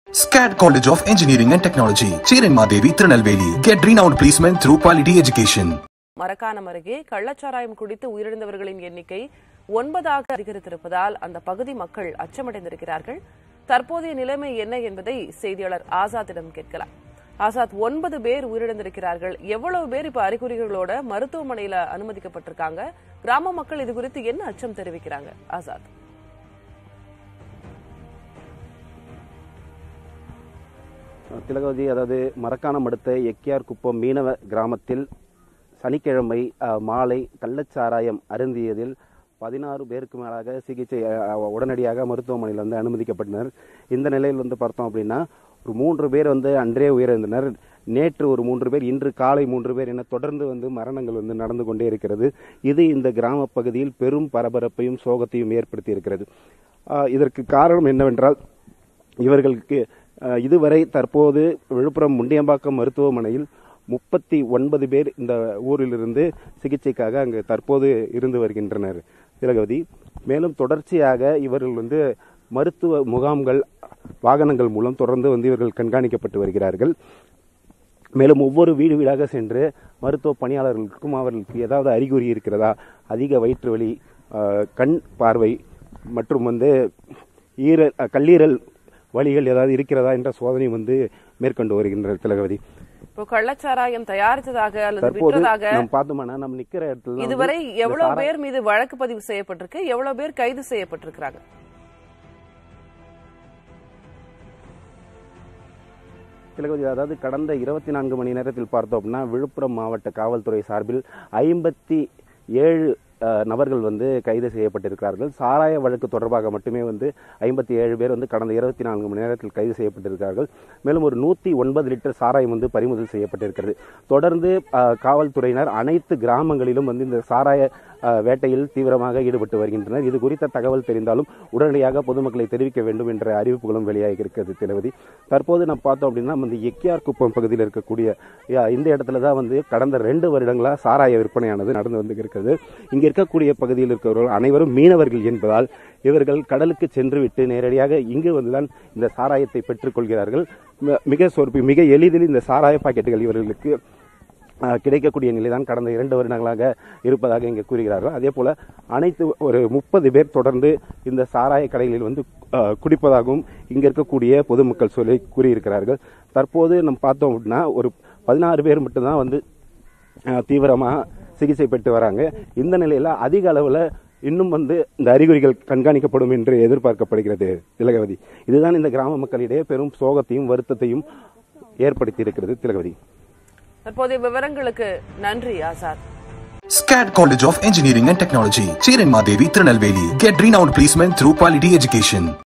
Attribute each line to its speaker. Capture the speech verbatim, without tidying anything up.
Speaker 1: Scat College of Engineering and Technology, Cherenmadevi, Tirunelveli. Get renowned placement through quality education.
Speaker 2: Marakkanam அருகே கள்ளச்சாராயம் குடித்து உயிரிழந்தவர்களின் எண்ணிக்கை ஒன்பதாக அதிகரித்திருப்பதால் அந்த பகுதி மக்கள் அச்சமடைந்திருக்கிறார்கள். தற்போதைய நிலைமை என்ன என்பதை செய்தியாளர் ஆசாத்திடம் கேட்கலாம். ஆசாத், ஒன்பது பேர் உயிரிழந்திருக்கிறார்கள். எவ்வளவு பேர் இப்ப அறிகுறிகளோட மருத்துவமனையில அனுமதிக்கப்பட்டிருக்காங்க? கிராம மக்கள் இது குறித்து என்ன அச்சம் தெரிவிக்கிறாங்க? ஆசாத்.
Speaker 3: திலகவதி, அதாவது மரக்காணம் அடுத்த எக்கியார் குப்பம் மீனவ கிராமத்தில் சனிக்கிழமை மாலை கள்ளச்சாராயம் அருந்தியதில் பதினாறு பேருக்கு மேலாக சிகிச்சை உடனடியாக மருத்துவமனையில் வந்து அனுமதிக்கப்பட்டனர். இந்த நிலையில் வந்து பார்த்தோம் அப்படின்னா ஒரு மூன்று பேர் வந்து அன்றே உயிரிழந்தனர். நேற்று ஒரு மூன்று பேர், இன்று காலை மூன்று பேர் என தொடர்ந்து வந்து மரணங்கள் வந்து நடந்து கொண்டே இருக்கிறது. இது இந்த கிராம பகுதியில் பெரும் பரபரப்பையும் சோகத்தையும் ஏற்படுத்தி இருக்கிறது. இதற்கு காரணம் என்னவென்றால், இவர்களுக்கு இதுவரை தற்போது விழுப்புரம் முண்டியம்பாக்கம் மருத்துவமனையில் முப்பத்தி ஒன்பது பேர் இந்த ஊரிலிருந்து சிகிச்சைக்காக அங்கு தற்போது இருந்து வருகின்றனர் திலகவதி. மேலும் தொடர்ச்சியாக இவர்கள் வந்து மருத்துவ முகாம்கள் வாகனங்கள் மூலம் தொடர்ந்து வந்து இவர்கள் கண்காணிக்கப்பட்டு வருகிறார்கள். மேலும் ஒவ்வொரு வீடு வீடாக சென்று மருத்துவ பணியாளர்களுக்கும் அவர்களுக்கு ஏதாவது அறிகுறி இருக்கிறதா, அதிக வயிற்று வலி, கண் பார்வை மற்றும் வந்து ஈரல் கல்லீரல் வழிகள் ஏதாவது இருக்கிறதா என்ற சோதனை வந்து மேற்கொண்டு வருகின்றனர் திலகவதி.
Speaker 2: இப்போ கள்ளச்சாராயம் தயாரித்ததாக அல்லது விற்றதாக
Speaker 3: நாம் பார்த்தோம்னா நம்ம நிக்கிற இடத்துல
Speaker 2: இதுவரை எவ்வளவு பேர் மீது வழக்கு பதிவு செய்யப்பட்டிருக்கு, எவ்வளவு பேர் கைது செய்யப்பட்டிருக்கிறாங்க?
Speaker 3: திலகவதி, அதாவது கடந்த இருபத்தி நான்கு மணி நேரத்தில் பார்த்தோம் அப்படின்னா விழுப்புரம் மாவட்ட காவல்துறை சார்பில் ஐம்பத்தி ஏழு நபர்கள் வந்து கைது செய்யப்பட்டிருக்கிறார்கள். சாராய வழக்கு தொடர்பாக மட்டுமே வந்து ஐம்பத்தி ஏழு பேர் வந்து கடந்த இருபத்தி நான்கு மணி நேரத்தில் கைது செய்யப்பட்டிருக்கிறார்கள். மேலும் ஒரு நூத்தி ஒன்பது லிட்டர் சாராயம் வந்து பறிமுதல் செய்யப்பட்டிருக்கிறது. தொடர்ந்து காவல்துறையினர் அனைத்து கிராமங்களிலும் வந்து இந்த சாராய வேட்டையில் தீவிரமாக ஈடுபட்டு வருகின்றனர். இது குறித்த தகவல் தெரிந்தாலும் உடனடியாக பொதுமக்களை தெரிவிக்க வேண்டும் என்ற அறிவிப்புகளும் வெளியாகி இருக்கிறது திலகவதி. தற்போது நம்ம பார்த்தோம் அப்படின்னா இந்த எக்கியார் குப்பம் பகுதியில் இருக்கக்கூடிய இந்த இடத்துல தான் வந்து கடந்த ரெண்டு வருடங்களா சாராய விற்பனையானது நடந்து வந்து இருக்கிறது. இங்க இருக்கக்கூடிய பகுதியில் இருக்கிறவர்கள் அனைவரும் மீனவர்கள் என்பதால் இவர்கள் கடலுக்கு சென்று விட்டு நேரடியாக இங்கு வந்துதான் இந்த சாராயத்தை பெற்றுக் கொள்கிறார்கள். மிக சொற்பி மிக எளிதில் இந்த சாராய பாக்கெட்டுகள் இவர்களுக்கு கிடைக்கக்கூடிய நிலைதான் கடந்த இரண்டு வருடங்களாக இருப்பதாக இங்கே கூறுகிறார்கள். அதே போல அனைத்து ஒரு முப்பது பேர் தொடர்ந்து இந்த சாராய கடைகளில் வந்து குடிப்பதாகவும் இங்க இருக்கக்கூடிய பொதுமக்கள் சொல்லி கூறியிருக்கிறார்கள். தற்போது நம்ம பார்த்தோம் அப்படின்னா ஒரு பதினாறு பேர் மட்டும்தான் வந்து தீவிரமாக சிகிச்சை பெற்று வராங்க. இந்த நிலையில அதிக அளவுல இன்னும் வந்து இந்த அறிகுறிகள் கண்காணிக்கப்படும் என்று எதிர்பார்க்கப்படுகிறது திலகவதி. இதுதான் இந்த கிராம மக்களிடையே பெரும் சோகத்தையும் வருத்தத்தையும் ஏற்படுத்தி இருக்கிறது திலகவதி.
Speaker 2: தற்போதைய விவரங்களுக்கு நன்றி Azad.
Speaker 1: Scat College of Engineering and Technology, Cherenmadevi, Tirunelveli. Get renowned placement through quality education.